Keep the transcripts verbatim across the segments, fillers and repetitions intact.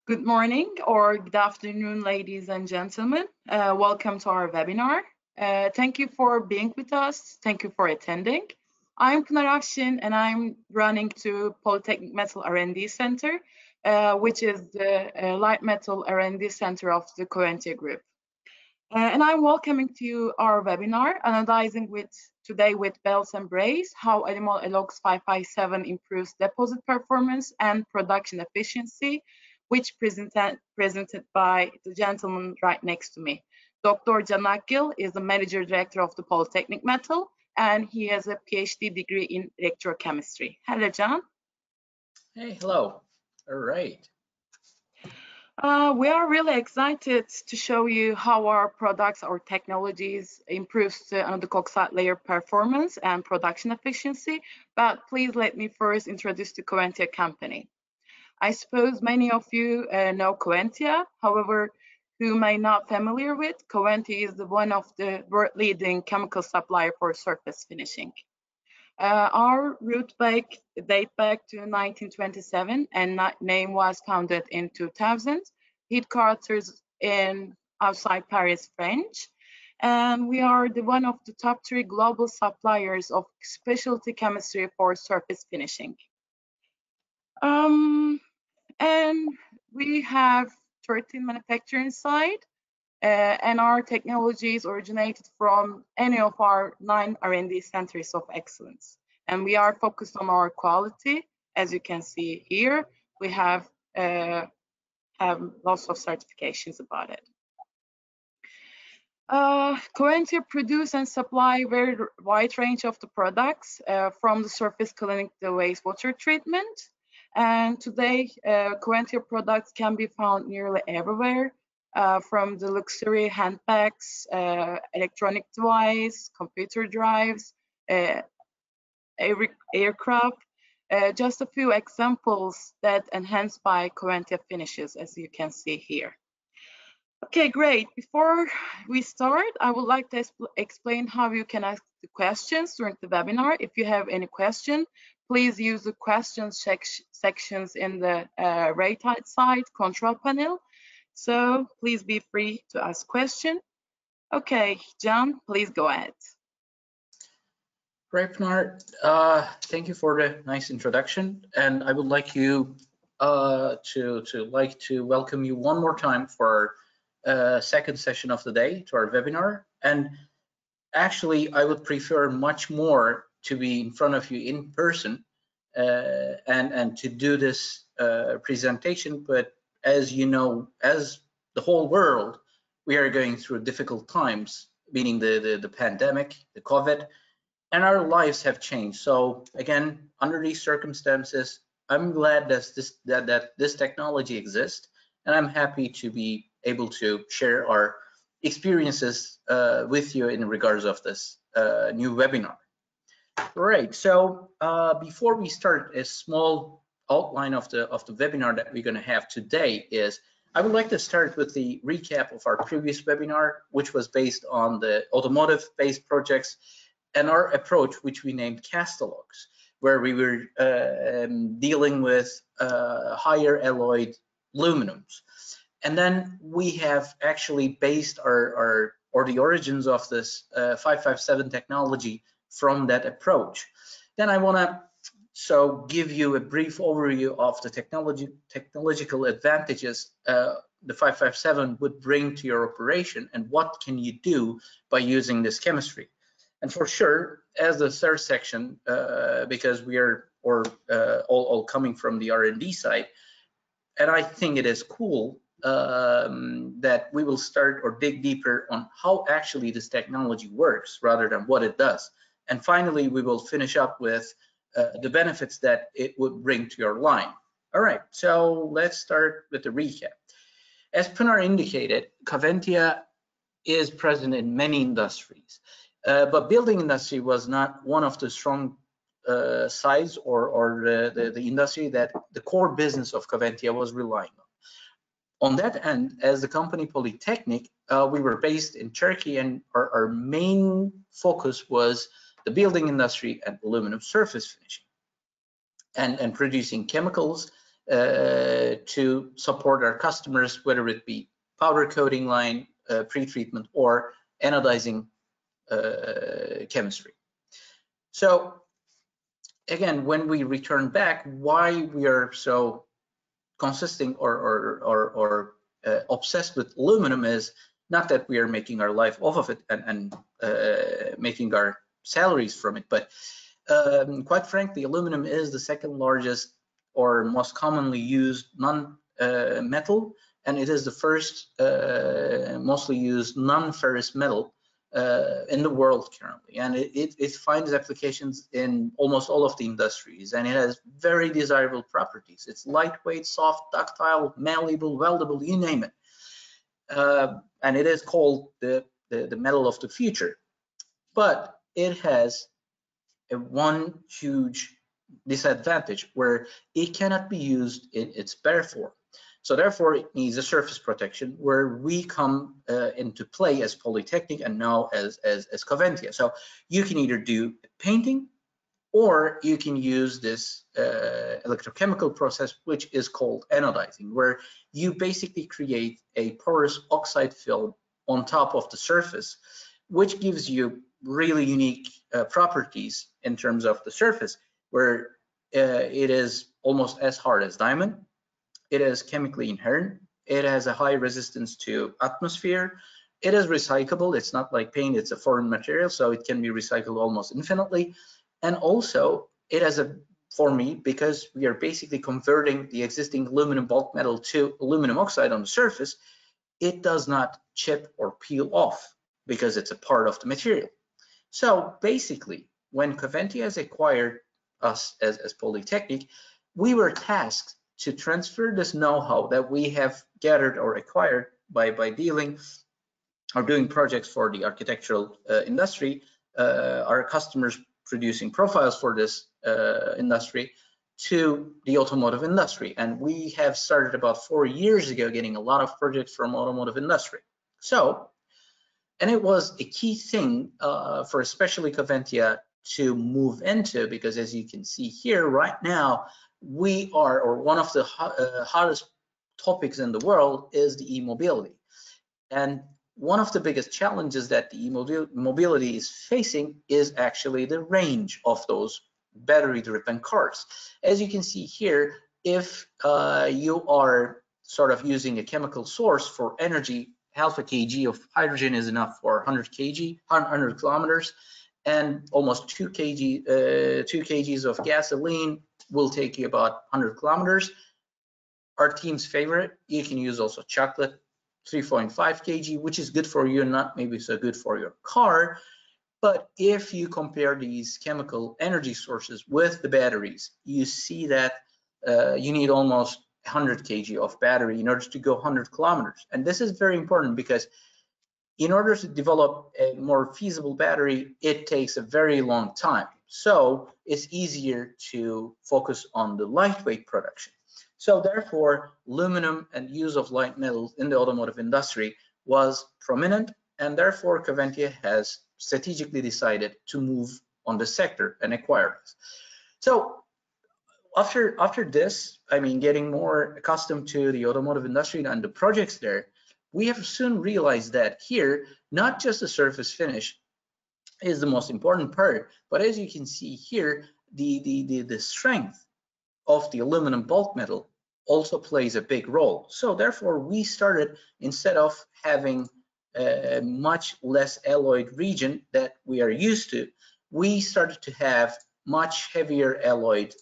Good morning or good afternoon, ladies and gentlemen. Uh, welcome to our webinar. Uh, thank you for being with us. Thank you for attending. I'm Pınar Afşin and I'm running to Polytechnic Metal R and D Center, uh, which is the uh, light metal R and D center of the Coventya group. Uh, and I'm welcoming to you our webinar, Anodizing with today with belts and brace, how ALUMAL E L O X five five seven improves deposit performance and production efficiency, which presented, presented by the gentleman right next to me. Doctor Can Akgil is the Manager Director of the Polytechnic Metal, and he has a PhD degree in electrochemistry. Hello, Can. Hey, hello. All right. Uh, we are really excited to show you how our products or technologies improves the anodic layer performance and production efficiency. But please let me first introduce the Coventya company. I suppose many of you uh, know Coventya. However, who may not familiar with, Coventya is the one of the world-leading chemical supplier for surface finishing. Uh, our root back date back to nineteen twenty-seven, and name was founded in two thousand. Headquarters in outside Paris, French, and we are the one of the top three global suppliers of specialty chemistry for surface finishing. Um, and we have thirteen manufacturing sites. Uh, and our technologies originated from any of our nine R and D centers of excellence. And we are focused on our quality. As you can see here, we have, uh, have lots of certifications about it. Uh, Coventya produce and supply a very wide range of the products uh, from the surface cleaning to wastewater treatment. And today, uh, Coventya products can be found nearly everywhere. Uh, from the luxury handbags, uh, electronic device, computer drives, uh, air aircraft, uh, just a few examples that enhanced by Coventya finishes, as you can see here. Okay, great. Before we start, I would like to explain how you can ask the questions during the webinar. If you have any question, please use the questions sections in the uh, right side control panel. So please be free to ask questions. Okay, Can, please go ahead. Great, Pınar. Uh, thank you for the nice introduction, and I would like you uh, to to like to welcome you one more time for our uh, second session of the day to our webinar. And actually, I would prefer much more to be in front of you in person uh, and and to do this uh, presentation. But as you know, as the whole world, we are going through difficult times, meaning the, the, the pandemic, the COVID, and our lives have changed. So again, under these circumstances, I'm glad that this, that, that this technology exists, and I'm happy to be able to share our experiences uh, with you in regards of this uh, new webinar. Right, so uh, before we start, a small outline of the of the webinar that we're going to have today is I would like to start with the recap of our previous webinar, which was based on the automotive-based projects and our approach, which we named Castelox, where we were uh, um, dealing with uh, higher alloyed aluminums. And then we have actually based our, our or the origins of this uh, five five seven technology from that approach. Then I want to so give you a brief overview of the technology technological advantages uh, the five five seven would bring to your operation and what can you do by using this chemistry. And for sure, as the third section, uh, because we are or uh, all, all coming from the R and D side, and I think it is cool um, that we will start or dig deeper on how actually this technology works rather than what it does. And finally, we will finish up with uh, the benefits that it would bring to your line. All right, so let's start with the recap. As Pınar indicated, Coventya is present in many industries, uh, but building industry was not one of the strong uh, sides or, or the, the, the industry that the core business of Coventya was relying on. On that end, as the company Polytechnic, uh, we were based in Turkey, and our, our main focus was the building industry and aluminum surface finishing and, and producing chemicals uh, to support our customers, whether it be powder coating line, uh, pre-treatment, or anodizing uh, chemistry. So again, when we return back, why we are so consisting or or or, or uh, obsessed with aluminum is not that we are making our life off of it and, and uh, making our salaries from it, but um, quite frankly, aluminum is the second largest or most commonly used non-metal, uh, and it is the first uh, mostly used non-ferrous metal uh, in the world currently, and it, it, it finds applications in almost all of the industries, and it has very desirable properties. It's lightweight, soft, ductile, malleable, weldable, you name it. Uh, and it is called the, the, the metal of the future. But it has a one huge disadvantage where it cannot be used in its bare form. So therefore, it needs a surface protection where we come uh, into play as Polytechnic and now as, as, as Coventya. So you can either do painting or you can use this uh, electrochemical process, which is called anodizing, where you basically create a porous oxide film on top of the surface, which gives you really unique uh, properties in terms of the surface, where uh, it is almost as hard as diamond. It is chemically inherent. It has a high resistance to atmosphere. It is recyclable. It's not like paint, it's a foreign material, so it can be recycled almost infinitely. And also, it has a, for me, because we are basically converting the existing aluminum bulk metal to aluminum oxide on the surface, it does not chip or peel off because it's a part of the material. So basically, when Coventya has acquired us as, as Polytechnic, we were tasked to transfer this know-how that we have gathered or acquired by, by dealing or doing projects for the architectural uh, industry, uh, our customers producing profiles for this uh, industry, to the automotive industry. And we have started about four years ago getting a lot of projects from automotive industry. So, and it was a key thing uh, for especially Coventya to move into, because as you can see here right now, we are, or one of the hot, uh, hottest topics in the world is the e-mobility. And one of the biggest challenges that the e-mobility is facing is actually the range of those battery-driven cars. As you can see here, if uh, you are sort of using a chemical source for energy, half a kg of hydrogen is enough for one hundred kg, one hundred kilometers, and almost two kg, uh, two kgs of gasoline will take you about one hundred kilometers. Our team's favorite, you can use also chocolate, three point five kg, which is good for you, not maybe so good for your car. But if you compare these chemical energy sources with the batteries, you see that uh, you need almost one hundred kg of battery in order to go one hundred kilometers. And this is very important because in order to develop a more feasible battery, it takes a very long time. So it's easier to focus on the lightweight production. So therefore, aluminum and use of light metals in the automotive industry was prominent, and therefore Coventya has strategically decided to move on the sector and acquire this. So after, after this, I mean, getting more accustomed to the automotive industry and the projects there, we have soon realized that here, not just the surface finish is the most important part, but as you can see here, the, the, the, the strength of the aluminum bulk metal also plays a big role. So therefore, we started, instead of having a much less alloyed region that we are used to, we started to have much heavier alloyed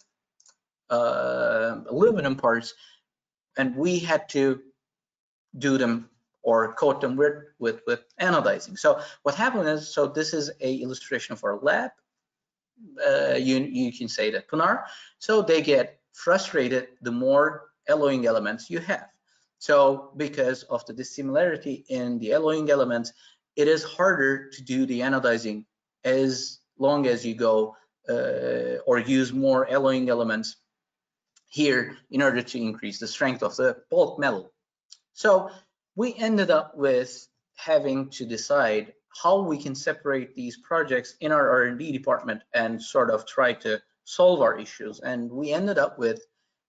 uh, aluminum parts, and we had to do them or coat them with, with, with anodizing. So what happened is, so this is a illustration of our lab. Uh, you, you can say that Punar. So they get frustrated the more alloying elements you have. So because of the dissimilarity in the alloying elements, it is harder to do the anodizing as long as you go uh, or use more alloying elements here in order to increase the strength of the bulk metal. So we ended up with having to decide how we can separate these projects in our R and D department and sort of try to solve our issues. And we ended up with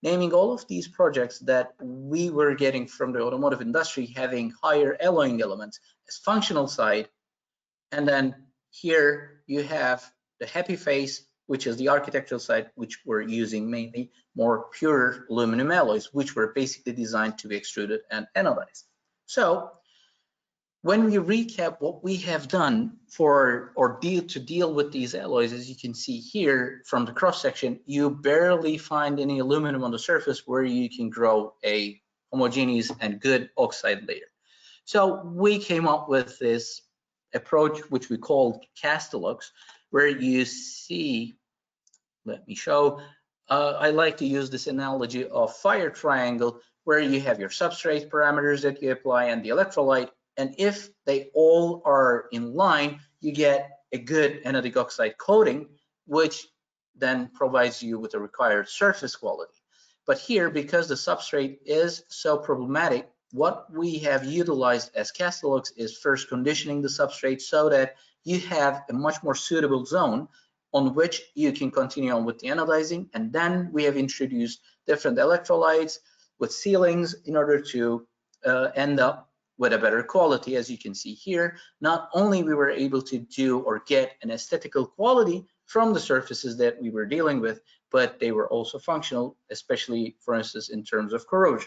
naming all of these projects that we were getting from the automotive industry, having higher alloying elements as functional side. And then here you have the happy face, which is the architectural side, which we're using mainly more pure aluminum alloys, which were basically designed to be extruded and anodized. So when we recap what we have done for or deal to deal with these alloys, as you can see here from the cross section, you barely find any aluminum on the surface where you can grow a homogeneous and good oxide layer. So we came up with this approach, which we called cast ELOX, where you see, let me show, uh, I like to use this analogy of fire triangle, where you have your substrate parameters that you apply and the electrolyte, and if they all are in line, you get a good anodic oxide coating, which then provides you with the required surface quality. But here, because the substrate is so problematic, what we have utilized as cast ELOX is first conditioning the substrate so that you have a much more suitable zone on which you can continue on with the anodizing. And then we have introduced different electrolytes with sealings in order to uh, end up with a better quality. As you can see here, not only we were able to do or get an aesthetical quality from the surfaces that we were dealing with, but they were also functional, especially, for instance, in terms of corrosion.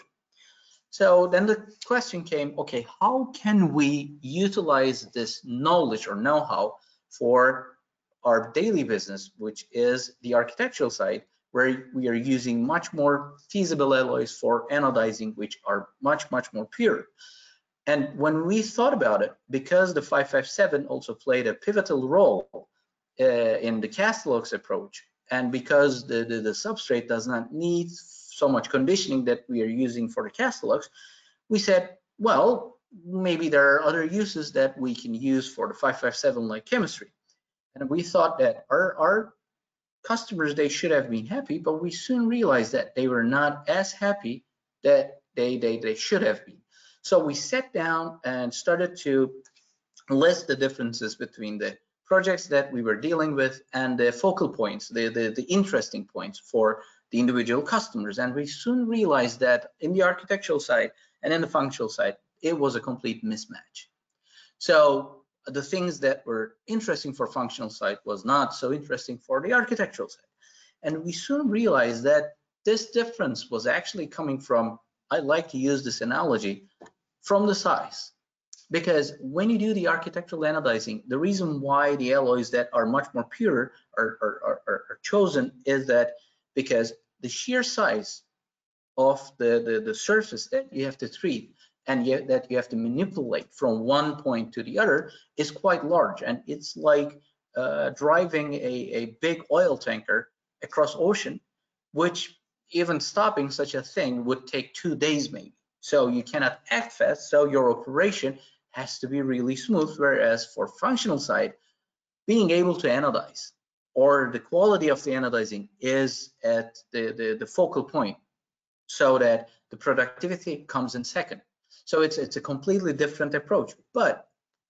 So then the question came, okay, how can we utilize this knowledge or know-how for our daily business, which is the architectural side, where we are using much more feasible alloys for anodizing, which are much, much more pure. And when we thought about it, because the five five seven also played a pivotal role uh, in the cast ELOX approach, and because the, the, the substrate does not need so much conditioning that we are using for the cast ELOX, we said, well, maybe there are other uses that we can use for the five five seven like chemistry. And we thought that our, our customers, they should have been happy, but we soon realized that they were not as happy that they, they, they should have been. So we sat down and started to list the differences between the projects that we were dealing with and the focal points, the, the, the interesting points for the individual customers. And we soon realized that in the architectural side and in the functional side, it was a complete mismatch. So the things that were interesting for functional side was not so interesting for the architectural side. And we soon realized that this difference was actually coming from, I like to use this analogy, from the size. Because when you do the architectural anodizing, the reason why the alloys that are much more pure are, are, are, are chosen is that because the sheer size of the, the, the surface that you have to treat and yet that you have to manipulate from one point to the other is quite large. And it's like uh, driving a, a big oil tanker across ocean, which even stopping such a thing would take two days maybe. So you cannot act fast, so your operation has to be really smooth, whereas for functional side, being able to anodize or the quality of the anodizing is at the, the, the focal point so that the productivity comes in second. So it's, it's a completely different approach. But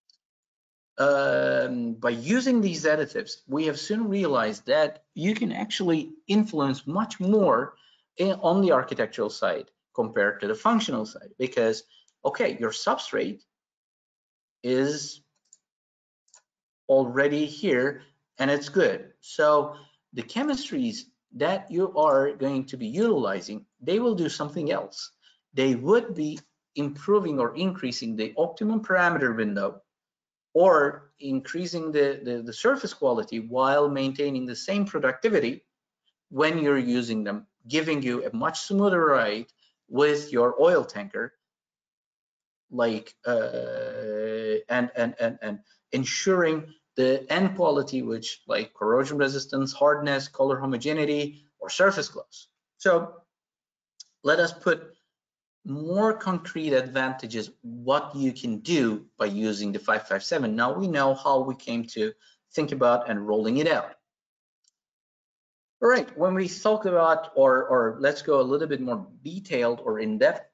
um, by using these additives, we have soon realized that you can actually influence much more in, on the architectural side compared to the functional side, because, okay, your substrate is already here and it's good. So the chemistries that you are going to be utilizing, they will do something else. They would be improving or increasing the optimum parameter window or increasing the, the, the surface quality while maintaining the same productivity when you're using them, giving you a much smoother ride with your oil tanker, like uh, and and and and ensuring the end quality, which like corrosion resistance, hardness, color homogeneity, or surface gloss. So let us put more concrete advantages what you can do by using the five five seven. Now we know how we came to think about and rolling it out. All right, when we talk about, or, or let's go a little bit more detailed or in depth,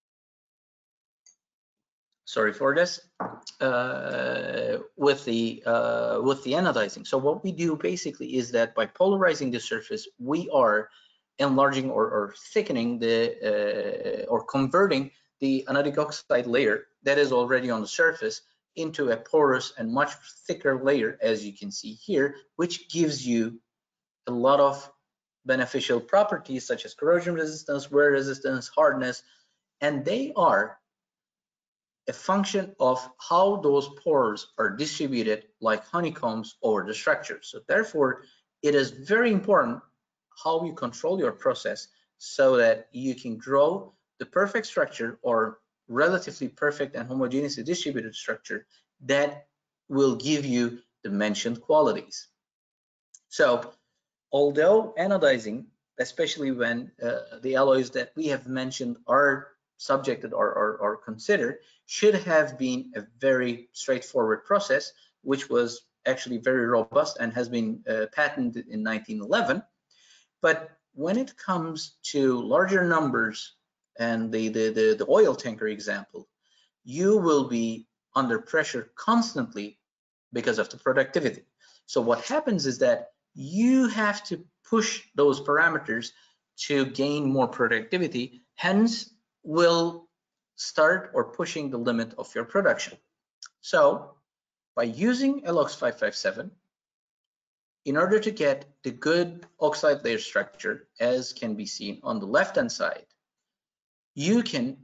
sorry for this, uh, with the uh, with the anodizing. So what we do basically is that by polarizing the surface, we are enlarging or, or thickening the uh, or converting the anodic oxide layer that is already on the surface into a porous and much thicker layer, as you can see here, which gives you a lot of beneficial properties such as corrosion resistance, wear resistance, hardness, and they are a function of how those pores are distributed like honeycombs over the structure. So therefore, it is very important how you control your process so that you can grow the perfect structure or relatively perfect and homogeneously distributed structure that will give you the mentioned qualities. So although anodizing, especially when uh, the alloys that we have mentioned are subjected or, or, or considered, should have been a very straightforward process, which was actually very robust and has been uh, patented in nineteen eleven. But when it comes to larger numbers and the, the, the, the oil tanker example, you will be under pressure constantly because of the productivity. So what happens is that you have to push those parameters to gain more productivity, hence will start or pushing the limit of your production. So by using E L O X five five seven, in order to get the good oxide layer structure, as can be seen on the left hand side, you can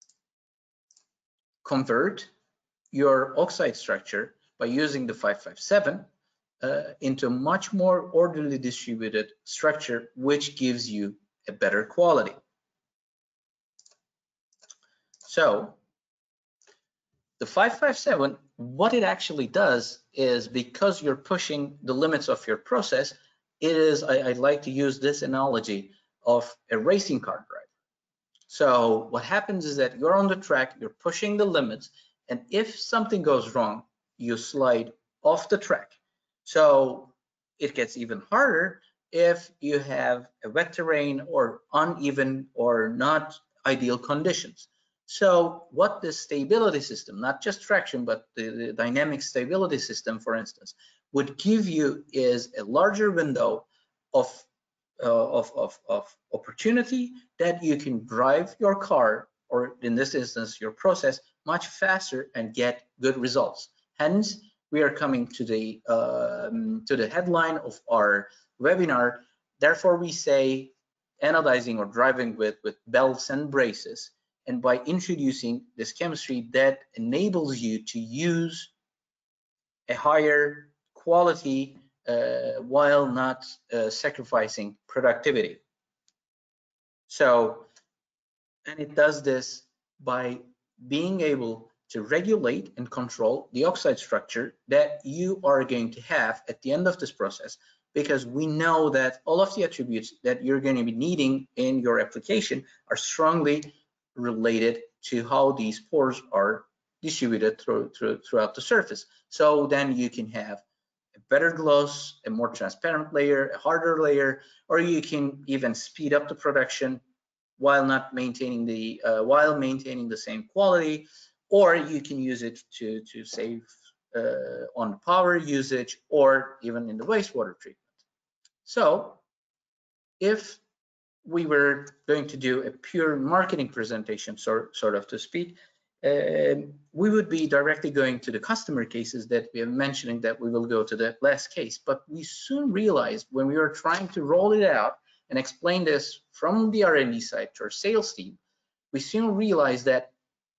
convert your oxide structure by using the five five seven uh, into a much more orderly distributed structure, which gives you a better quality. So the five five seven, what it actually does is, because you're pushing the limits of your process, it is, I, I like to use this analogy of a racing car driver. So what happens is that you're on the track, you're pushing the limits, and if something goes wrong, you slide off the track. So it gets even harder if you have a wet terrain or uneven or not ideal conditions. So what the stability system, not just traction, but the, the dynamic stability system, for instance, would give you is a larger window of Uh, of, of, of opportunity that you can drive your car, or in this instance, your process, much faster and get good results. Hence, we are coming to the um, to the headline of our webinar. Therefore, we say anodizing or driving with, with belts and braces, and by introducing this chemistry that enables you to use a higher quality Uh, while not uh, sacrificing productivity. So, and it does this by being able to regulate and control the oxide structure that you are going to have at the end of this process, because we know that all of the attributes that you're going to be needing in your application are strongly related to how these pores are distributed through, through, throughout the surface. So then you can have a better gloss, a more transparent layer, a harder layer, or you can even speed up the production while not maintaining the uh, while maintaining the same quality, or you can use it to to save uh, on power usage or even in the wastewater treatment. So if we were going to do a pure marketing presentation, sort, sort of to speak, uh, we would be directly going to the customer cases that we are mentioning, that we will go to the last case. But we soon realized when we were trying to roll it out and explain this from the R and D side to our sales team, we soon realized that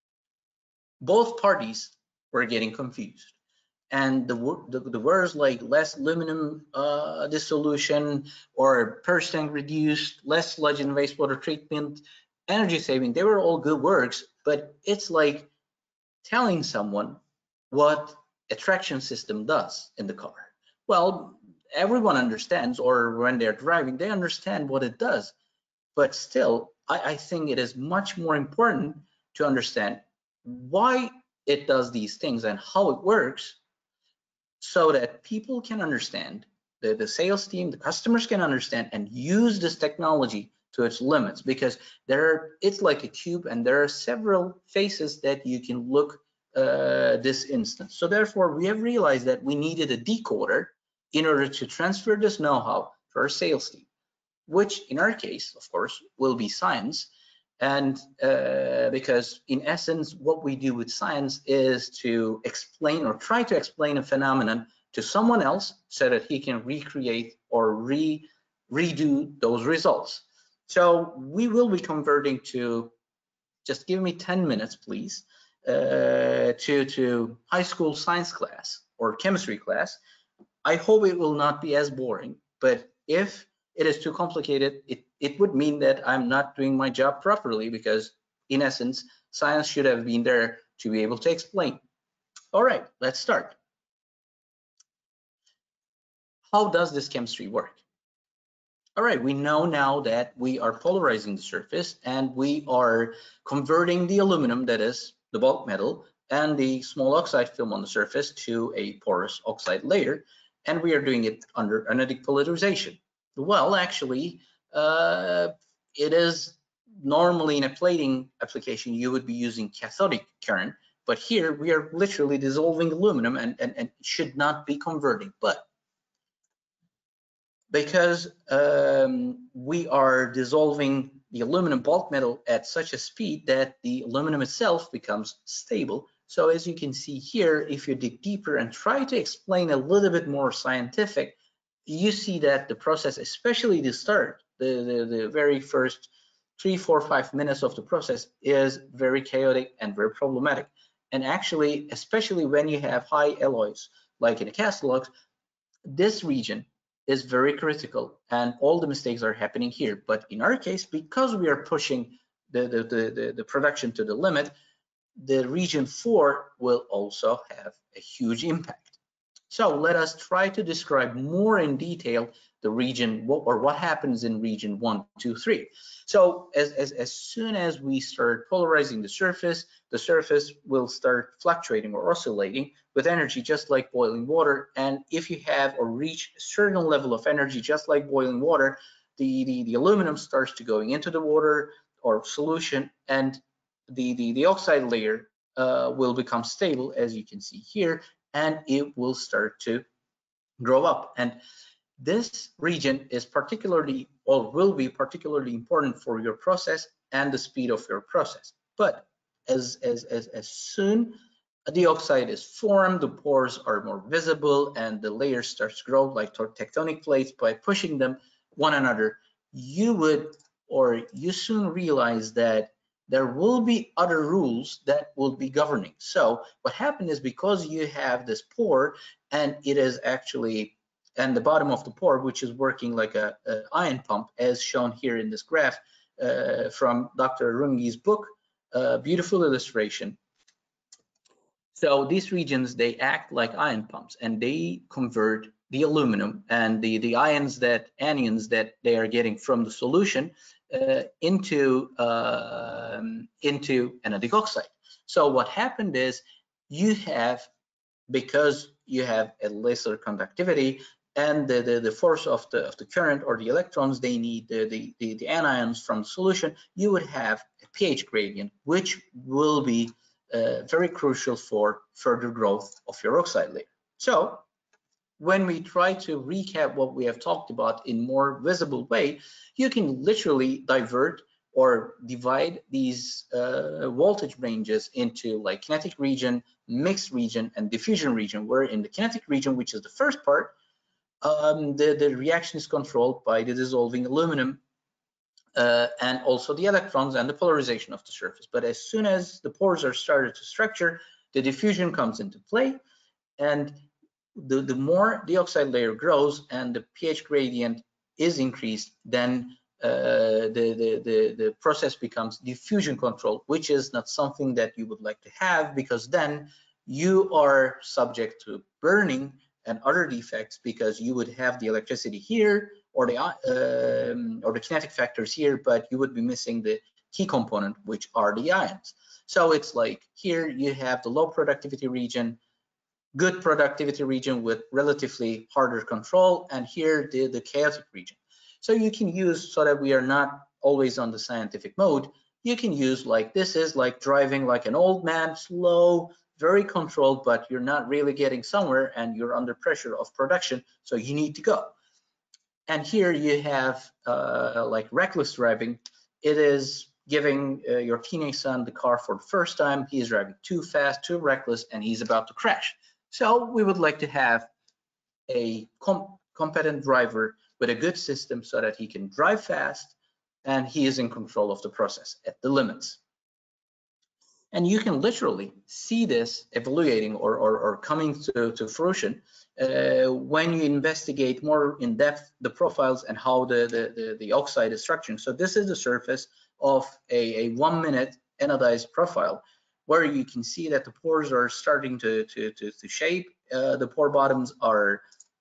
both parties were getting confused. And the, the, the words like less aluminum uh, dissolution or percent reduced, less sludge in wastewater treatment, energy saving, they were all good words, but it's like telling someone what a traction system does in the car. Well, everyone understands, or when they're driving, they understand what it does. But still, I, I think it is much more important to understand why it does these things and how it works, so that people can understand, the, the sales team, the customers can understand and use this technology to its limits, because there are, it's like a cube and there are several faces that you can look uh, this instance. So therefore, we have realized that we needed a decoder in order to transfer this know-how to our sales team. which in our case, of course, will be science. And uh, because in essence, what we do with science is to explain or try to explain a phenomenon to someone else so that he can recreate or re redo those results. So we will be converting to, just give me ten minutes, please, uh, to, to high school science class or chemistry class. I hope it will not be as boring, but if it is too complicated, it, it would mean that I'm not doing my job properly, because in essence, science should have been there to be able to explain. All right, let's start. How does this chemistry work? All right, we know now that we are polarizing the surface and we are converting the aluminum, that is the bulk metal, and the small oxide film on the surface to a porous oxide layer, and we are doing it under anodic polarization. Well, actually, uh, it is normally in a plating application, you would be using cathodic current, but here we are literally dissolving aluminum and, and, and should not be converting. But because um, we are dissolving the aluminum bulk metal at such a speed that the aluminum itself becomes stable. So as you can see here, if you dig deeper and try to explain a little bit more scientific, you see that the process, especially the start, the, the, the very first three, four, five minutes of the process is very chaotic and very problematic. And actually, especially when you have high alloys, like in a cast ELOX, this region is very critical and all the mistakes are happening here. But in our case, because we are pushing the, the, the, the production to the limit, the region four will also have a huge impact. So let us try to describe more in detail the region, what, or what happens in region one, two, three. So as, as, as soon as we start polarizing the surface, the surface will start fluctuating or oscillating with energy just like boiling water. And if you have or reach a certain level of energy just like boiling water, the, the, the aluminum starts to going into the water or solution, and the, the, the oxide layer uh, will become stable, as you can see here, and it will start to grow up. And this region is particularly, or will be particularly important for your process and the speed of your process. But as, as, as, as soon the oxide is formed, the pores are more visible and the layer starts to grow like tectonic plates by pushing them one another, you would, or you soon realize that there will be other rules that will be governing. So what happened is, because you have this pore and it is actually, and the bottom of the pore, which is working like a, a ion pump, as shown here in this graph uh, from Doctor Rungi's book, uh, beautiful illustration. So these regions, they act like ion pumps and they convert the aluminum and the, the ions that, anions that they are getting from the solution uh, into, uh, into anodic oxide. So what happened is, you have, because you have a lesser conductivity and the, the, the force of the, of the current or the electrons, they need the, the, the, the anions from the solution, you would have a pH gradient, which will be uh, very crucial for further growth of your oxide layer. So when we try to recap what we have talked about in more visible way, you can literally divert or divide these uh, voltage ranges into like kinetic region, mixed region, and diffusion region, where in the kinetic region, which is the first part, um, the, the reaction is controlled by the dissolving aluminum uh, and also the electrons and the polarization of the surface. But as soon as the pores are started to structure, the diffusion comes into play, and the, the more the oxide layer grows and the pH gradient is increased, then uh, the, the, the, the process becomes diffusion control, which is not something that you would like to have, because then you are subject to burning and other defects, because you would have the electricity here or the, um, or the kinetic factors here, but you would be missing the key component, which are the ions. So it's like here you have the low productivity region, good productivity region with relatively harder control, and here the, the chaotic region. So you can use, so that we are not always on the scientific mode, you can use like, this is like driving like an old man, slow, very controlled, but you're not really getting somewhere and you're under pressure of production, so you need to go. And here you have uh, like reckless driving. It is giving uh, your teenage son the car for the first time. He's driving too fast, too reckless, and he's about to crash. So we would like to have a com competent driver with a good system so that he can drive fast and he is in control of the process at the limits. And you can literally see this evaluating or, or, or coming to, to fruition uh, when you investigate more in depth the profiles and how the, the, the, the oxide is structuring. So this is the surface of a, a one minute anodized profile, where you can see that the pores are starting to, to, to, to shape. Uh, the pore bottoms are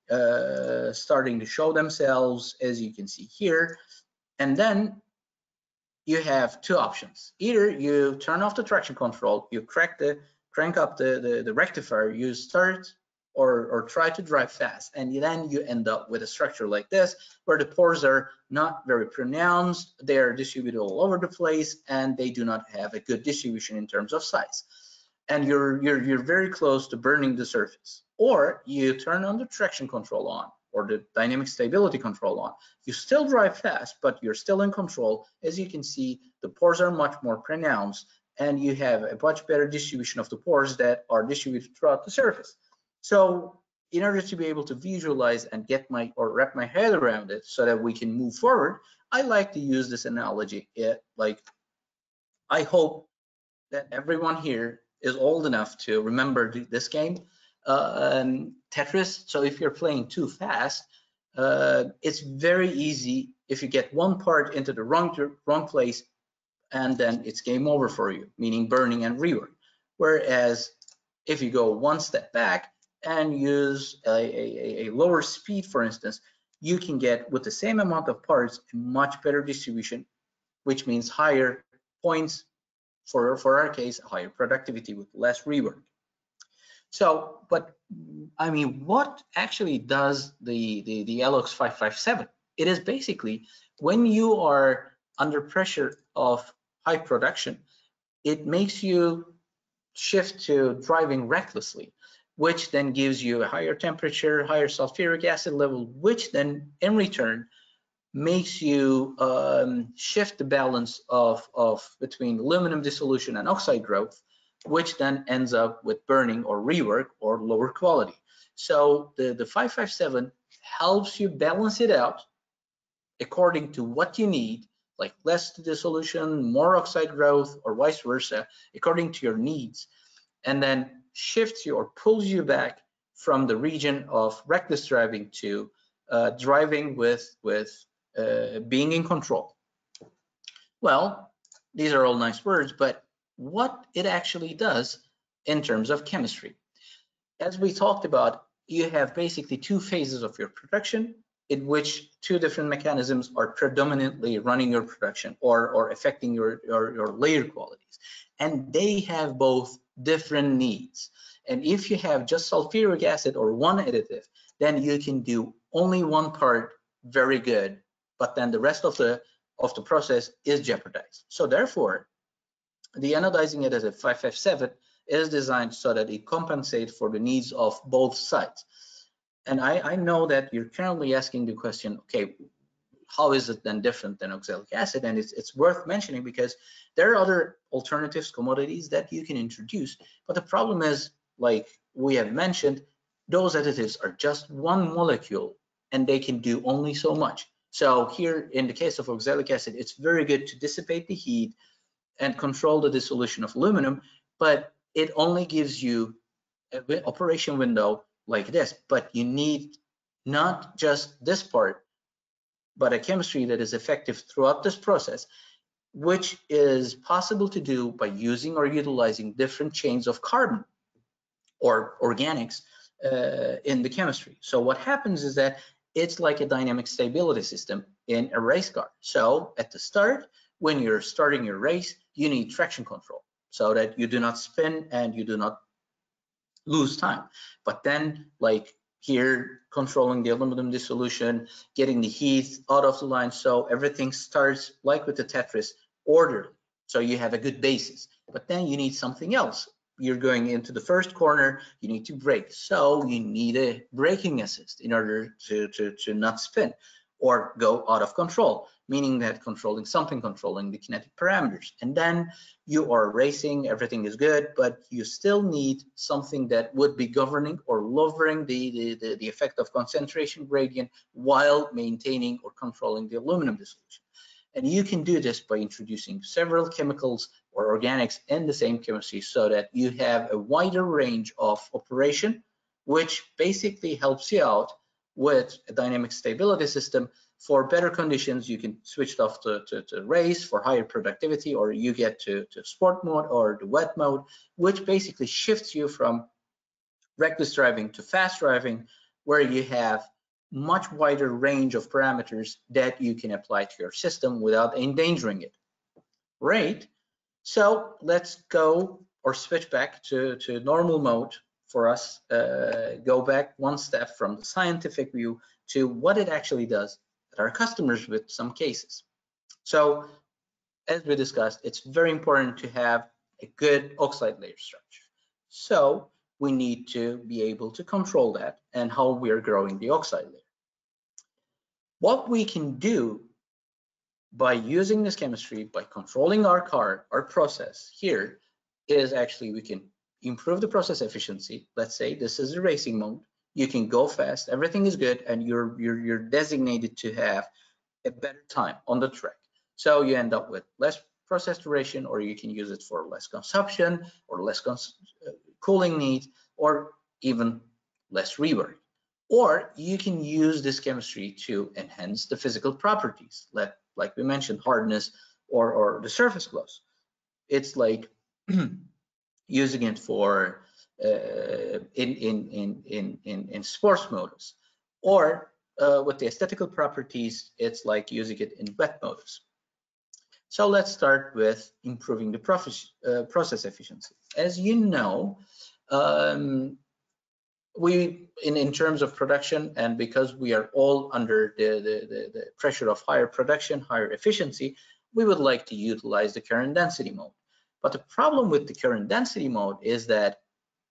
uh, starting to show themselves, as you can see here. And then you have two options. Either you turn off the traction control, you crack the crank up the, the, the rectifier, you start or, or try to drive fast, and then you end up with a structure like this, where the pores are not very pronounced, they are distributed all over the place, and they do not have a good distribution in terms of size. And you're, you're, you're very close to burning the surface. Or you turn on the traction control on, or the dynamic stability control on. You still drive fast, but you're still in control. As you can see, the pores are much more pronounced, and you have a much better distribution of the pores that are distributed throughout the surface. So in order to be able to visualize and get my or wrap my head around it so that we can move forward, I like to use this analogy. It, like, I hope that everyone here is old enough to remember this game, uh, um, Tetris. So if you're playing too fast, uh, it's very easy if you get one part into the wrong wrong place, and then it's game over for you, meaning burning and rework. Whereas if you go one step back and use a, a, a lower speed, for instance, you can get, with the same amount of parts, a much better distribution, which means higher points. For, for our case, higher productivity with less rework. So, but I mean, what actually does the, the, the E L O X five five seven? It is basically when you are under pressure of high production, it makes you shift to driving recklessly, which then gives you a higher temperature, higher sulfuric acid level, which then in return makes you um, shift the balance of, of between aluminum dissolution and oxide growth, which then ends up with burning or rework or lower quality. So the, the five five seven helps you balance it out according to what you need, like less dissolution, more oxide growth, or vice versa, according to your needs, and then shifts you or pulls you back from the region of reckless driving to uh, driving with, with Uh, being in control. Well, these are all nice words, but what it actually does in terms of chemistry. As we talked about, you have basically two phases of your production, in which two different mechanisms are predominantly running your production or, or affecting your, your, your layer qualities. And they have both different needs. And if you have just sulfuric acid or one additive, then you can do only one part very good, but then the rest of the of the process is jeopardized. So therefore, the anodizing additive five five seven is designed so that it compensates for the needs of both sides. And I, I know that you're currently asking the question, okay, how is it then different than oxalic acid? And it's, it's worth mentioning because there are other alternatives, commodities that you can introduce. But the problem is, like we have mentioned, those additives are just one molecule and they can do only so much. So here, in the case of oxalic acid, it's very good to dissipate the heat and control the dissolution of aluminum, but it only gives you an operation window like this. But you need not just this part, but a chemistry that is effective throughout this process, which is possible to do by using or utilizing different chains of carbon or organics uh, in the chemistry. So what happens is that it's like a dynamic stability system in a race car. So at the start, when you're starting your race, you need traction control so that you do not spin and you do not lose time. But then, like here, controlling the aluminum dissolution, getting the heat out of the line, so everything starts, like with the Tetris, orderly. So you have a good basis. But then you need something else. You're going into the first corner, you need to brake. So you need a braking assist in order to, to, to not spin. or go out of control, meaning that controlling something, controlling the kinetic parameters. And then you are racing, everything is good, but you still need something that would be governing or lowering the, the, the, the effect of concentration gradient while maintaining or controlling the aluminum dissolution. And you can do this by introducing several chemicals or organics in the same chemistry so that you have a wider range of operation, which basically helps you out with a dynamic stability system. For better conditions, you can switch it off to, to, to race for higher productivity, or you get to, to sport mode or the wet mode, which basically shifts you from reckless driving to fast driving, where you have much wider range of parameters that you can apply to your system without endangering it. Right? So let's go or switch back to, to normal mode for us, uh, go back one step from the scientific view to what it actually does at our customers with some cases. So as we discussed, it's very important to have a good oxide layer structure. So we need to be able to control that and how we are growing the oxide layer. What we can do by using this chemistry, by controlling our car, our process here, is actually we can improve the process efficiency. Let's say this is a racing mode. You can go fast, everything is good, and you're, you're, you're designated to have a better time on the track. So you end up with less process duration, or you can use it for less consumption or less cons uh, cooling needs, or even less rework. Or you can use this chemistry to enhance the physical properties, like, like we mentioned, hardness or, or the surface gloss. It's like using it for uh, in, in, in, in, in, in sports modus, or uh, with the aesthetical properties, it's like using it in wet modus. So let's start with improving the process, uh, process efficiency. As you know, um, we in, in terms of production, and because we are all under the, the, the, the pressure of higher production, higher efficiency, we would like to utilize the current density mode. But the problem with the current density mode is that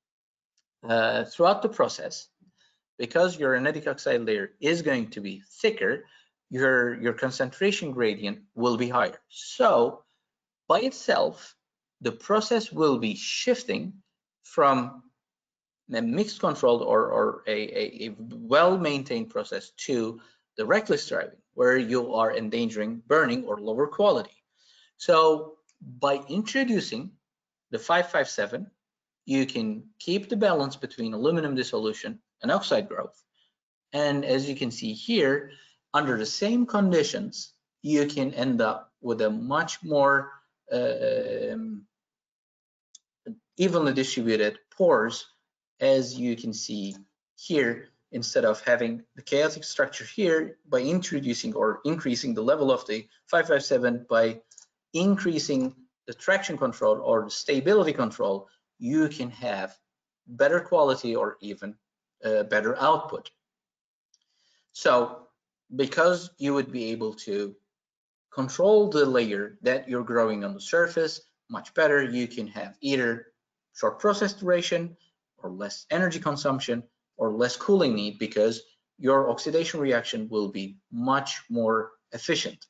uh, throughout the process, because your anodic oxide layer is going to be thicker, your, your concentration gradient will be higher. So by itself, the process will be shifting from a mixed controlled or, or a, a, a well-maintained process to the reckless driving, where you are endangering burning or lower quality. So by introducing the five five seven, you can keep the balance between aluminum dissolution and oxide growth. And as you can see here, under the same conditions, you can end up with a much more uh, um, evenly distributed pores, as you can see here. Instead of having the chaotic structure here, by introducing or increasing the level of the five five seven, by increasing the traction control or the stability control, you can have better quality or even uh, better output. So because you would be able to control the layer that you're growing on the surface much better, you can have either short process duration or less energy consumption or less cooling need, because your oxidation reaction will be much more efficient.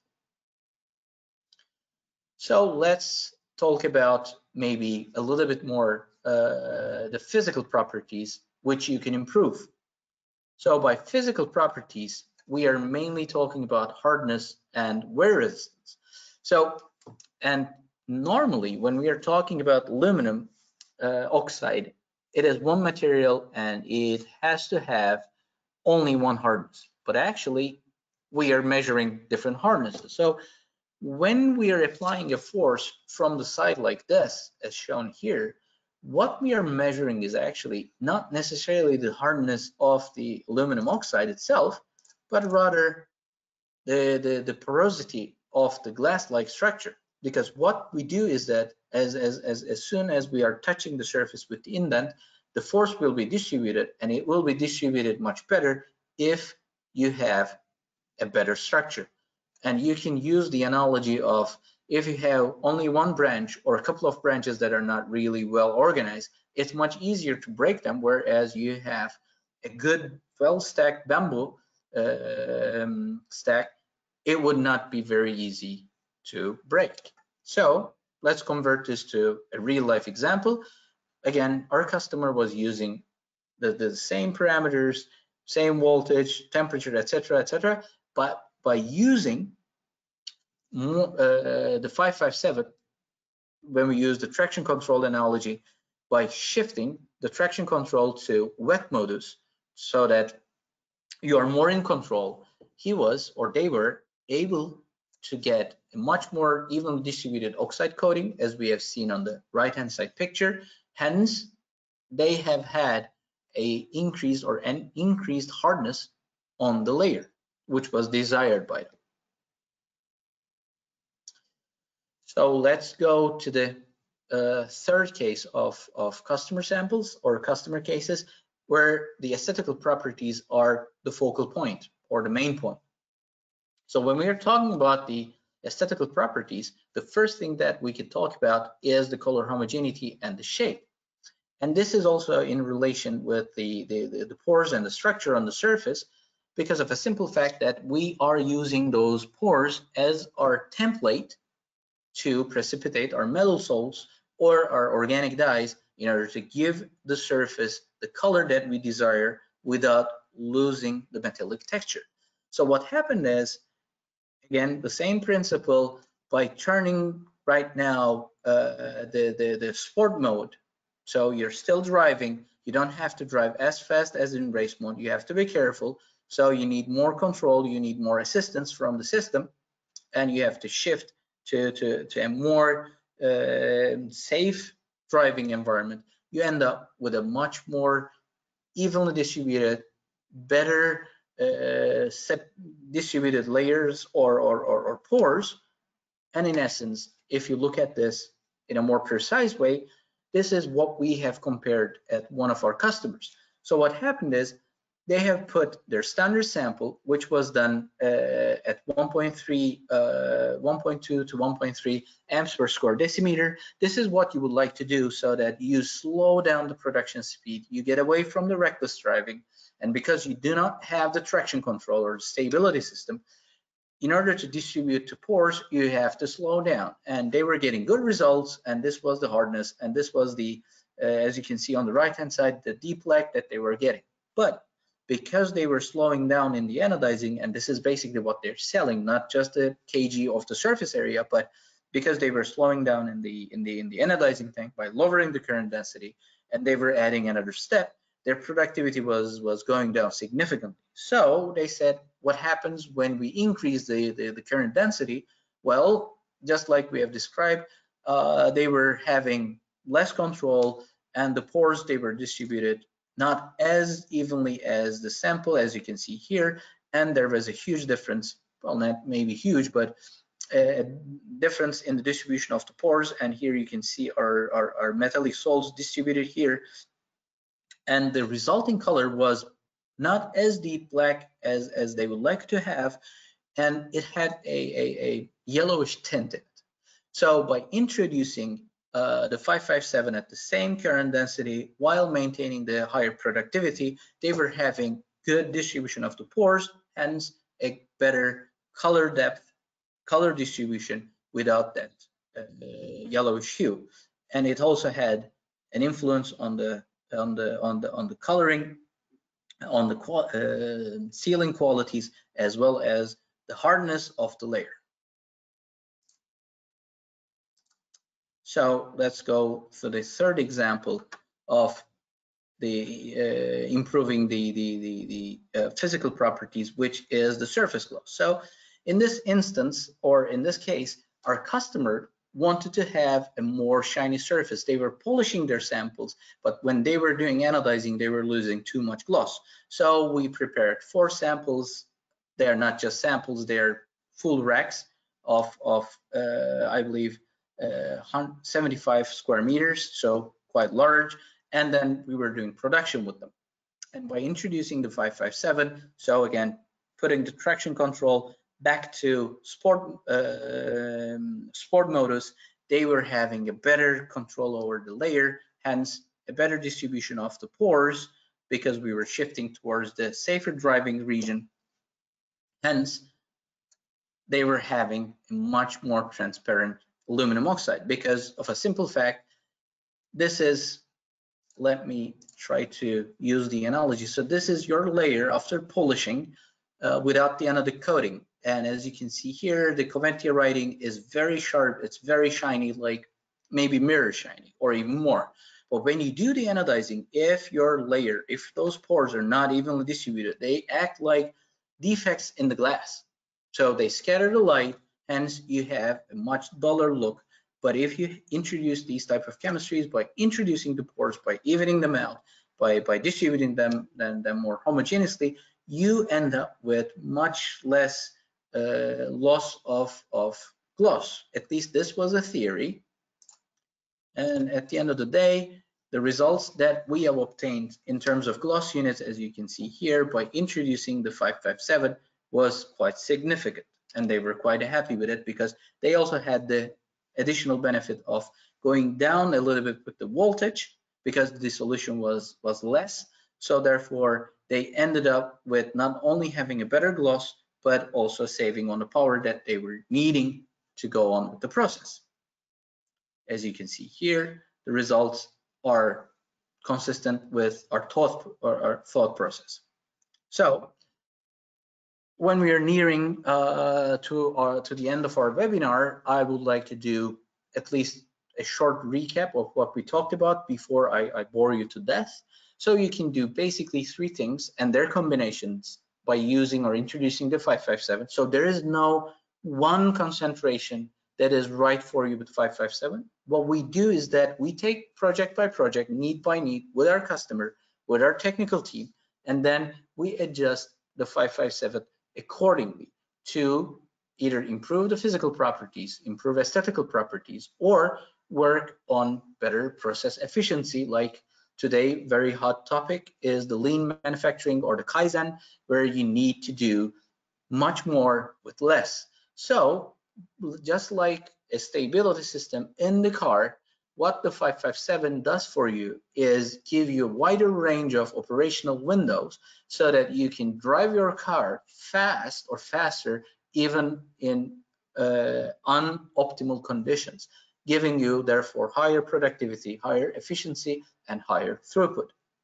So let's talk about maybe a little bit more uh, the physical properties which you can improve. So by physical properties, we are mainly talking about hardness and wear resistance. So, and normally when we are talking about aluminum uh, oxide, it is one material and it has to have only one hardness. But actually, we are measuring different hardnesses. So when we are applying a force from the side like this, as shown here, what we are measuring is actually not necessarily the hardness of the aluminum oxide itself, but rather the, the, the porosity of the glass-like structure. Because what we do is that as, as, as, as soon as we are touching the surface with the indent, the force will be distributed, and it will be distributed much better if you have a better structure. And you can use the analogy of if you have only one branch or a couple of branches that are not really well organized, it's much easier to break them, whereas you have a good well-stacked bamboo, um, stack, it would not be very easy to break. So let's convert this to a real life example. Again, our customer was using the, the same parameters, same voltage, temperature, et cetera, et cetera, but by using more, uh, the five five seven, when we use the traction control analogy, by shifting the traction control to wet modus so that you are more in control, he was, or they were, able to get a much more evenly distributed oxide coating, as we have seen on the right hand side picture. Hence, they have had a increased or an increased hardness on the layer, which was desired by them. So let's go to the uh, third case of, of customer samples or customer cases where the aesthetical properties are the focal point or the main point. So when we are talking about the aesthetical properties, the first thing that we could talk about is the color homogeneity and the shape. And this is also in relation with the, the, the pores and the structure on the surface, because of a simple fact that we are using those pores as our template to precipitate our metal salts or our organic dyes in order to give the surface the color that we desire without losing the metallic texture. So what happened is, again, the same principle, by turning right now uh, the, the, the sport mode. So you're still driving, you don't have to drive as fast as in race mode, you have to be careful. So you need more control, you need more assistance from the system, and you have to shift to, to, to a more uh, safe driving environment. You end up with a much more evenly distributed, better uh, set distributed layers or, or, or, or pores. And in essence, if you look at this in a more precise way, this is what we have compared at one of our customers. So what happened is, they have put their standard sample, which was done uh, at one point three, uh, one point two to one point three amps per square decimeter. This is what you would like to do so that you slow down the production speed, you get away from the reckless driving, and because you do not have the traction control or stability system, in order to distribute to pores, you have to slow down. And they were getting good results, and this was the hardness, and this was the, uh, as you can see on the right-hand side, the deep lag that they were getting. But because they were slowing down in the anodizing, and this is basically what they're selling, not just a kg of the surface area, but because they were slowing down in the in the in the anodizing tank by lowering the current density, and they were adding another step, their productivity was was going down significantly. So they said, what happens when we increase the the, the current density? Well, just like we have described, uh, they were having less control, and the pores, they were distributed not as evenly as the sample, as you can see here, and there was a huge difference, well, not maybe huge, but a difference in the distribution of the pores. And here you can see our, our, our metallic salts distributed here, and the resulting color was not as deep black as, as they would like to have, and it had a, a, a yellowish tint in it. So by introducing uh, the five five seven at the same current density while maintaining the higher productivity, they were having good distribution of the pores, hence a better color depth, color distribution without that uh, yellowish hue. And it also had an influence on the on the on the on the coloring, on the uh, sealing qualities, as well as the hardness of the layer. So let's go to the third example of the uh, improving the the the, the uh, physical properties, which is the surface glow. So in this instance, or in this case, our customer wanted to have a more shiny surface. They were polishing their samples, but when they were doing anodizing, they were losing too much gloss. So we prepared four samples. They are not just samples, they are full racks of, of uh, I believe, uh, seventy-five square meters, so quite large. And then we were doing production with them. And by introducing the five five seven, so again, putting the traction control back to sport uh, sport modus, they were having a better control over the layer, hence a better distribution of the pores, because we were shifting towards the safer driving region. Hence, they were having a much more transparent aluminum oxide because of a simple fact. This is, let me try to use the analogy. So this is your layer after polishing uh, without the anodic coating. And as you can see here, the Coventya writing is very sharp. It's very shiny, like maybe mirror shiny or even more. But when you do the anodizing, if your layer, if those pores are not evenly distributed, they act like defects in the glass. So they scatter the light, hence you have a much duller look. But if you introduce these type of chemistries by introducing the pores, by evening them out, by, by distributing them, them, them more homogeneously, you end up with much less uh, loss of, of gloss. At least this was a theory. And at the end of the day, the results that we have obtained in terms of gloss units, as you can see here, by introducing the five five seven was quite significant. And they were quite happy with it because they also had the additional benefit of going down a little bit with the voltage because the solution was, was less. So therefore, they ended up with not only having a better gloss, but also saving on the power that they were needing to go on with the process. As you can see here, the results are consistent with our thought, or our thought process. So when we are nearing uh, to, our, to the end of our webinar, I would like to do at least a short recap of what we talked about before I, I bore you to death. So you can do basically three things and their combinations by using or introducing the five five seven. So there is no one concentration that is right for you with five five seven. What we do is that we take project by project, need by need, with our customer, with our technical team, and then we adjust the five five seven accordingly to either improve the physical properties, improve aesthetical properties, or work on better process efficiency. Like today, very hot topic is the lean manufacturing or the Kaizen, where you need to do much more with less. So just like a stability system in the car, what the five five seven does for you is give you a wider range of operational windows so that you can drive your car fast or faster even in uh, unoptimal conditions, giving you therefore higher productivity, higher efficiency, and higher throughput.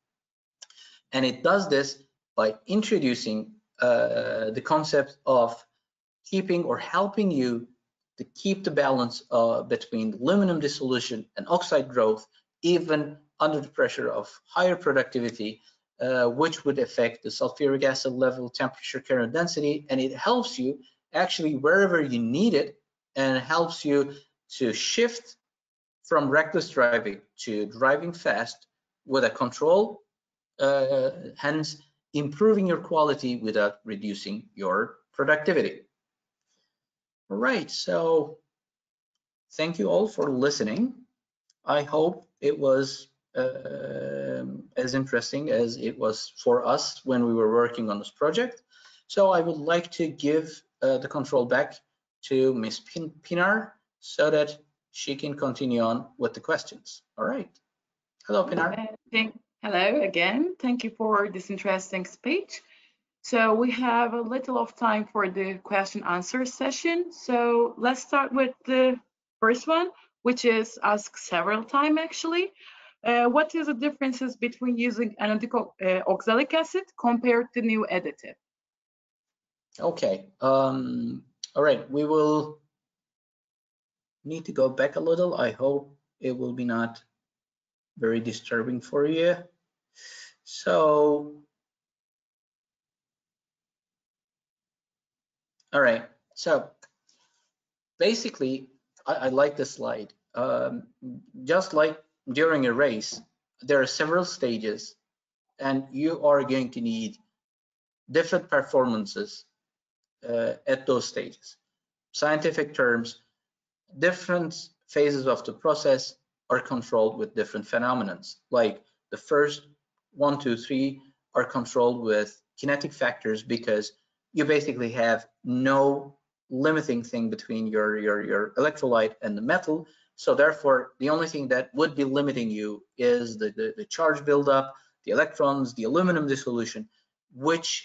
And it does this by introducing uh, the concept of keeping or helping you to keep the balance uh, between aluminum dissolution and oxide growth, even under the pressure of higher productivity, uh, which would affect the sulfuric acid level, temperature, current density, and it helps you actually wherever you need it, and helps you to shift from reckless driving to driving fast with a control, uh, hence improving your quality without reducing your productivity. All right, so thank you all for listening. I hope it was uh, as interesting as it was for us when we were working on this project. So I would like to give uh, the control back to Miz Pin Pinar so that she can continue on with the questions. All right. Hello, Pinar. Uh, thank, hello again. Thank you for this interesting speech. So we have a little of time for the question answer session. So let's start with the first one, which is asked several times actually. Uh, what is the differences between using anodic uh, oxalic acid compared to new additive? Okay. Um, all right. We will need to go back a little. I hope it will be not very disturbing for you. So, all right. So basically, I, I like this slide. Um, just like during a race, there are several stages, and you are going to need different performances uh, at those stages. Scientific terms, different phases of the process are controlled with different phenomena. Like the first one, two, three are controlled with kinetic factors because you basically have no limiting thing between your, your, your electrolyte and the metal. So therefore, the only thing that would be limiting you is the, the, the charge buildup, the electrons, the aluminum dissolution, which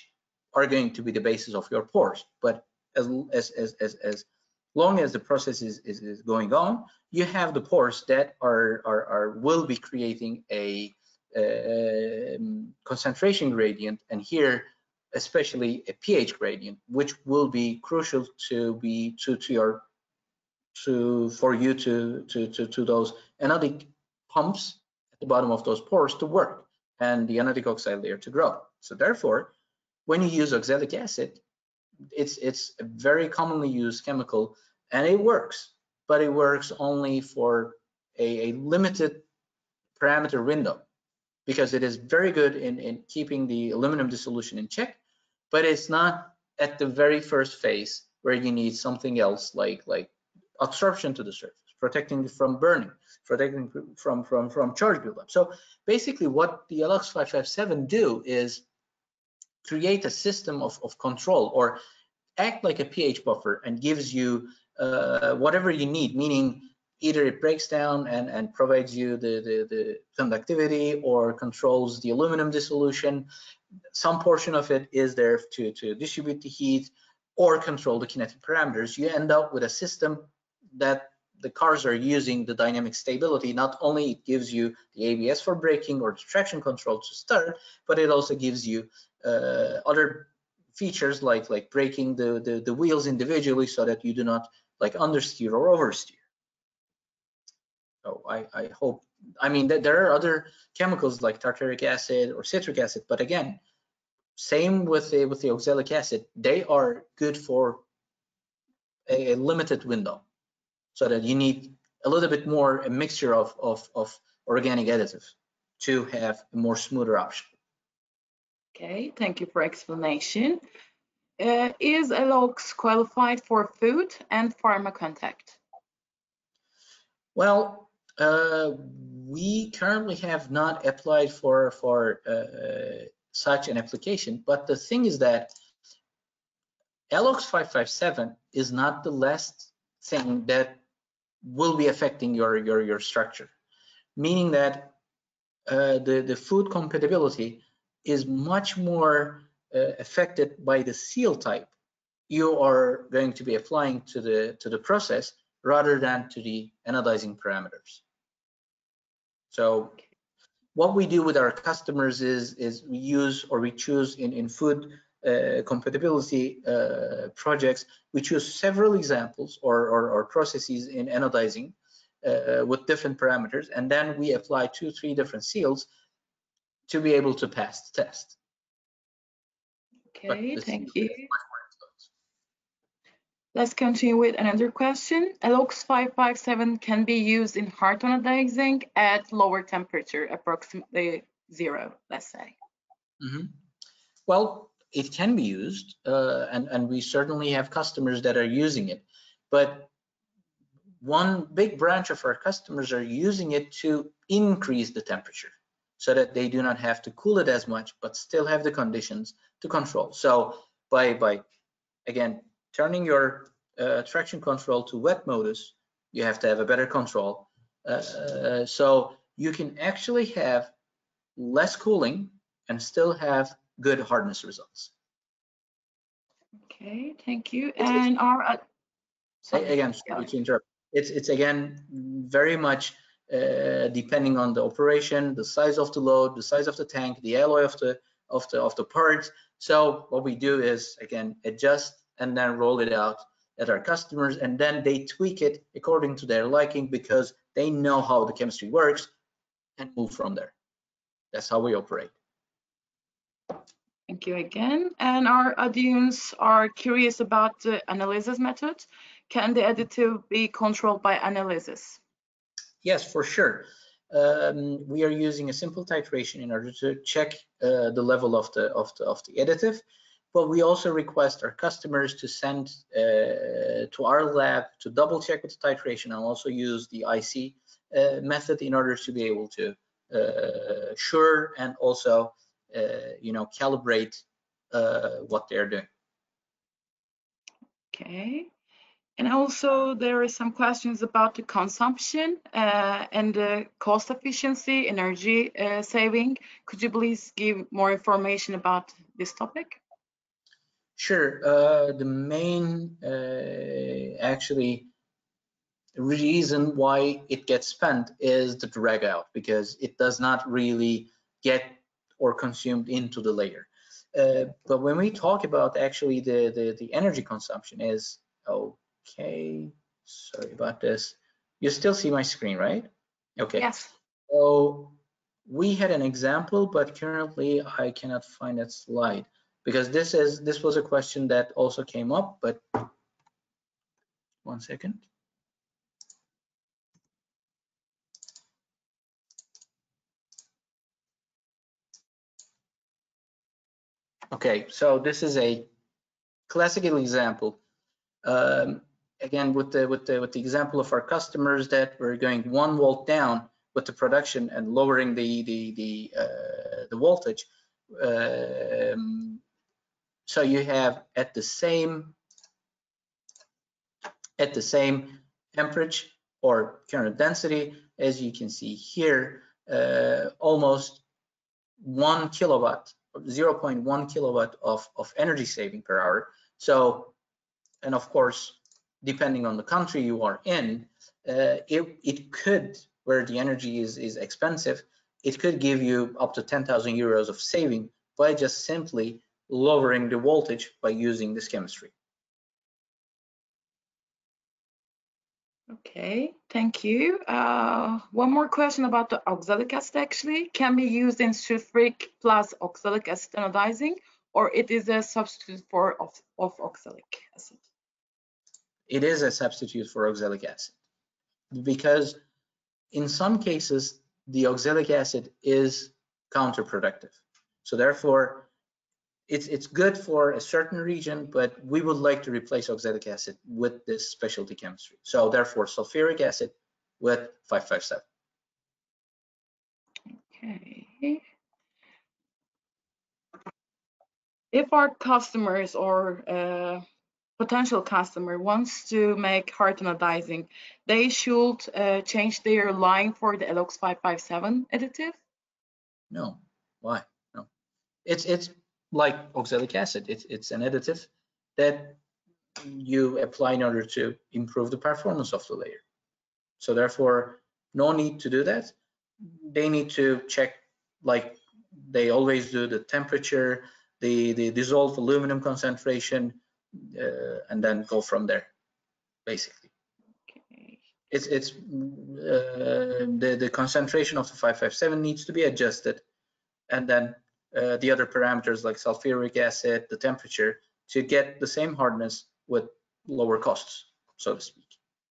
are going to be the basis of your pores. But as as as as, as long as the process is, is is going on, you have the pores that are are, are will be creating a uh, um, concentration gradient, and here especially a pH gradient, which will be crucial to be to to your to for you to to to, to those anodic pumps at the bottom of those pores to work and the anodic oxide layer to grow. So therefore, when you use oxalic acid, it's it's a very commonly used chemical, and it works, but it works only for a, a limited parameter window, because it is very good in, in keeping the aluminum dissolution in check, but it's not at the very first phase where you need something else like like absorption to the surface, protecting from burning, protecting from from from charge buildup. So basically what the E L O X five five seven do is create a system of, of control, or act like a pH buffer, and gives you uh, whatever you need, meaning either it breaks down and, and provides you the, the, the conductivity, or controls the aluminum dissolution. Some portion of it is there to, to distribute the heat or control the kinetic parameters. You end up with a system that the cars are using the dynamic stability. Not only it gives you the A B S for braking or the traction control to start, but it also gives you uh, other features like like braking the, the the wheels individually, so that you do not like understeer or oversteer. So I, I hope, I mean, that there are other chemicals like tartaric acid or citric acid, but again, same with the with the oxalic acid, they are good for a, a limited window, so that you need a little bit more a mixture of of, of organic additives to have a more smoother option. Okay, thank you for explanation. Uh, is E L O X qualified for food and pharma contact? Well, uh, we currently have not applied for for uh, such an application, but the thing is that E L O X five five seven is not the last thing that will be affecting your your your structure, meaning that uh, the the food compatibility is much more uh, affected by the seal type you are going to be applying to the to the process, rather than to the anodizing parameters. So what we do with our customers is is we use, or we choose in in food uh, compatibility uh, projects, we choose several examples or or, or processes in anodizing uh, with different parameters, and then we apply two three different seals to be able to pass the test. Okay, thank you. Let's continue with another question. E L O X five five seven can be used in hard anodizing at lower temperature, approximately zero, let's say. Mm-hmm. Well, it can be used, uh, and, and we certainly have customers that are using it. But one big branch of our customers are using it to increase the temperature, so that they do not have to cool it as much, but still have the conditions to control. So by, by again, turning your uh, traction control to wet modus, you have to have a better control. Uh, so you can actually have less cooling and still have good hardness results. Okay, thank you. And our uh, again, sorry to interrupt. It's it's again very much uh, depending on the operation, the size of the load, the size of the tank, the alloy of the of the of the parts. So what we do is again adjust and then roll it out at our customers, and then they tweak it according to their liking, because they know how the chemistry works, and move from there. That's how we operate. Thank you again. And our audience are curious about the analysis method. Can the additive be controlled by analysis? Yes, for sure. Um, we are using a simple titration in order to check uh, the level of the of the of the additive, but we also request our customers to send uh, to our lab to double check with the titration, and also use the I C uh, method in order to be able to uh, assure and also uh, you know calibrate uh, what they're doing. Okay. And also there are some questions about the consumption uh, and the cost efficiency, energy uh, saving. Could you please give more information about this topic? Sure. Uh, the main uh, actually reason why it gets spent is the drag out, because it does not really get or consumed into the layer. Uh, but when we talk about actually the, the, the energy consumption is, okay, sorry about this. You still see my screen, right? Okay. Yes. So we had an example, but currently I cannot find that slide, because this is this was a question that also came up, but one second. Okay, so this is a classical example. Um, again, with the with the with the example of our customers that we're going one volt down with the production and lowering the the the uh, the voltage. Um, so you have at the same at the same temperature or current density, as you can see here, uh, almost one kilowatt, zero point one kilowatt of, of energy saving per hour. So, and of course, depending on the country you are in, uh, it, it could, where the energy is, is expensive, it could give you up to ten thousand euros of saving by just simply lowering the voltage by using this chemistry. Okay, thank you. Uh, one more question about the oxalic acid actually. Can be used in sulfuric plus oxalic acid anodizing, or it is a substitute for of, of oxalic acid? It is a substitute for oxalic acid, because in some cases, the oxalic acid is counterproductive. So therefore, it's, it's good for a certain region, but we would like to replace oxalic acid with this specialty chemistry. So therefore, sulfuric acid with five five seven. Okay. If our customers or uh, potential customer wants to make hard anodizing, they should uh, change their line for the E L O X five five seven additive? No, why? No, it's it's like oxalic acid. It's it's an additive that you apply in order to improve the performance of the layer. So therefore, no need to do that. They need to check, like they always do, the temperature, the the dissolved aluminum concentration, uh, and then go from there, basically. Okay. It's it's uh, the the concentration of the five five seven needs to be adjusted, and then uh, the other parameters like sulfuric acid, the temperature, to get the same hardness with lower costs, so to speak.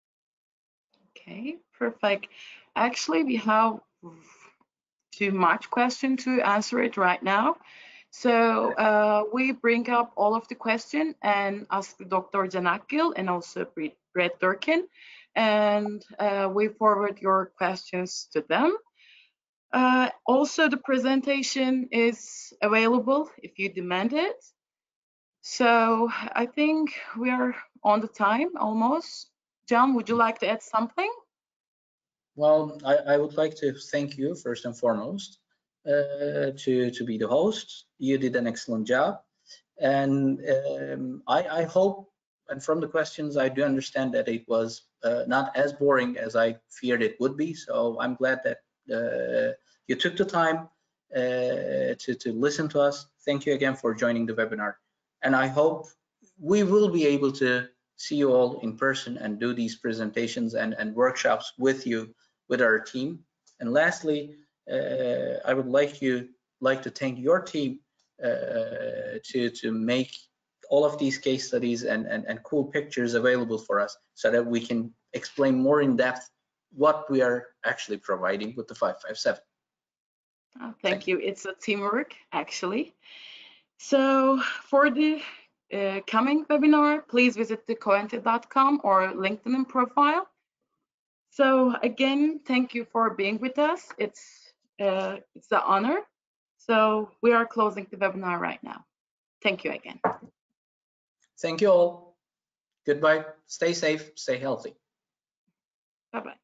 Okay, perfect. Actually, we have too much question to answer it right now. So uh, we bring up all of the question and ask Doctor Janakil and also Brett Durkin, and uh, we forward your questions to them. Uh, also, the presentation is available if you demand it. So I think we are on the time almost. John, would you like to add something? Well, I, I would like to thank you first and foremost uh, to, to be the host. You did an excellent job. And um, I, I hope, and from the questions, I do understand that it was uh, not as boring as I feared it would be. So I'm glad that uh, you took the time uh, to, to listen to us. Thank you again for joining the webinar. And I hope we will be able to see you all in person and do these presentations and, and workshops with you, with our team. And lastly, uh, I would like you like to thank your team uh, to to make all of these case studies and, and and cool pictures available for us, so that we can explain more in depth what we are actually providing with the five five seven. Oh, thank, Thank you. you. It's a teamwork, actually. So for the uh, coming webinar, please visit the coventya dot com or LinkedIn profile. So again, thank you for being with us. It's uh, it's an honor. So we are closing the webinar right now. Thank you again. Thank you all. Goodbye. Stay safe. Stay healthy. Bye-bye.